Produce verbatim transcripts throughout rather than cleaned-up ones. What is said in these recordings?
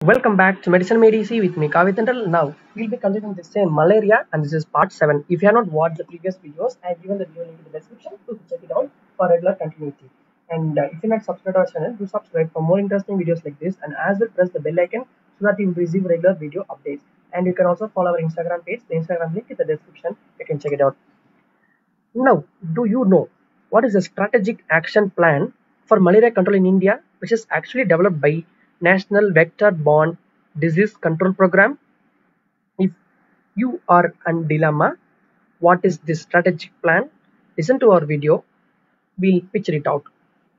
Welcome back to Medicine Made Easy with me, Kavithandral. Now, we'll be continuing the same malaria, and this is part seven. If you have not watched the previous videos, I have given the video link in the description to check it out for regular continuity. And uh, if you're not subscribed to our channel, do subscribe for more interesting videos like this, and as well press the bell icon so that you will receive regular video updates. And you can also follow our Instagram page. The Instagram link is in the description. You can check it out. Now, do you know what is the strategic action plan for malaria control in India, which is actually developed by National Vector-Borne Disease Control Program? If you are in dilemma, what is this strategic plan? Listen to our video. We'll picture it out.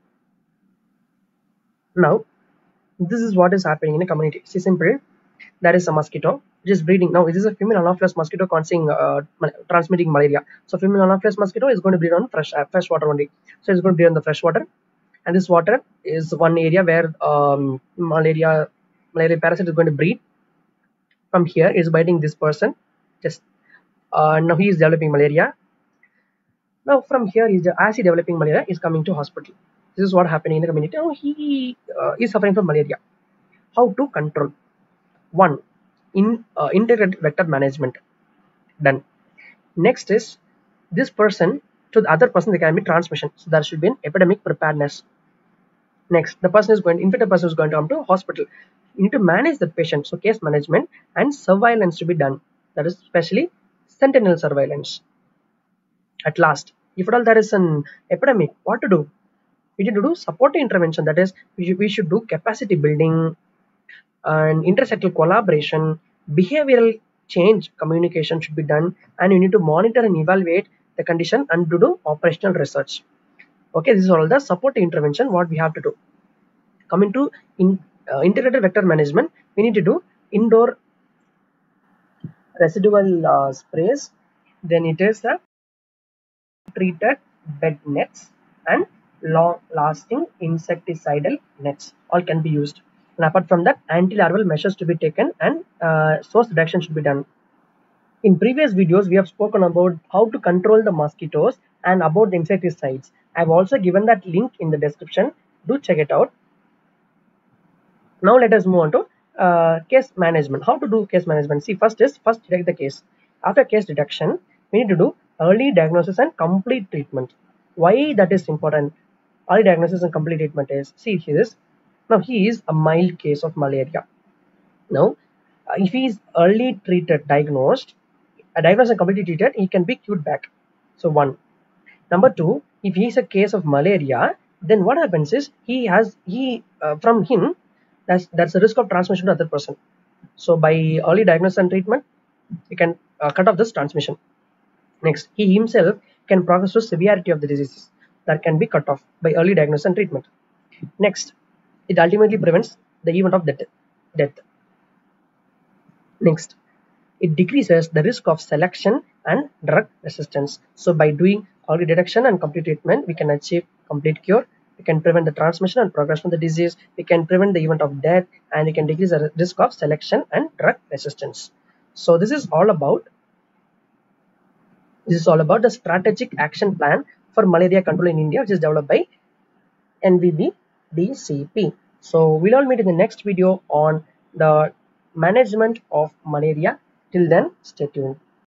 Now, this is what is happening in a community. See, simple. There is a mosquito which is breeding. Now, this is a female anopheles mosquito causing uh, transmitting malaria. So, female anopheles mosquito is going to breed on fresh uh, fresh water only. So, it's going to breed on the fresh water, and this water is one area where um, malaria malaria parasite is going to breed. From here, is biting this person. Just uh, now, he is developing malaria. Now, from here, is as he developing malaria, is coming to hospital. This is what happening in the community. Now, he uh, is suffering from malaria. How to control? One, in uh, integrated vector management. Done. Next is this person to the other person, there can be transmission. So there should be an epidemic preparedness. Next, the person is going to infected person is going to come to hospital. You need to manage the patient. So case management and surveillance to be done. That is especially sentinel surveillance. At last, if at all there is an epidemic, what to do? We need to do supportive intervention. That is, we should, we should do capacity building and intersectoral collaboration, behavioral change communication should be done, and you need to monitor and evaluate the condition and to do operational research. Okay, this is all the supportive intervention what we have to do. Coming to in, uh, integrated vector management, we need to do indoor residual uh, sprays, then it is the treated bed nets and long lasting insecticidal nets, all can be used. And apart from that, anti-larval measures to be taken and uh, source reduction should be done. In previous videos, we have spoken about how to control the mosquitoes and about the insecticides. I have also given that link in the description. Do check it out. Now let us move on to uh, case management. How to do case management? See, first is first detect the case. After case detection, we need to do early diagnosis and complete treatment. Why that is important? Early diagnosis and complete treatment is, see here is, now he is a mild case of malaria. Now, uh, if he is early treated, diagnosed, uh, diagnosed and completely treated, he can be cured back. So one. Number two, if he is a case of malaria, then what happens is he has he uh, from him that's that's a risk of transmission to other person. So by early diagnosis and treatment, you can uh, cut off this transmission. Next, he himself can progress to severity of the diseases that can be cut off by early diagnosis and treatment. Next, it ultimately prevents the event of death. death. Next, it decreases the risk of selection and drug resistance. So by doing early detection and complete treatment, we can achieve complete cure. We can prevent the transmission and progression of the disease. We can prevent the event of death, and we can decrease the risk of selection and drug resistance. So this is all about this is all about the strategic action plan for malaria control in India, which is developed by N V B D C P. So we'll all meet in the next video on the management of malaria. Till then, stay tuned.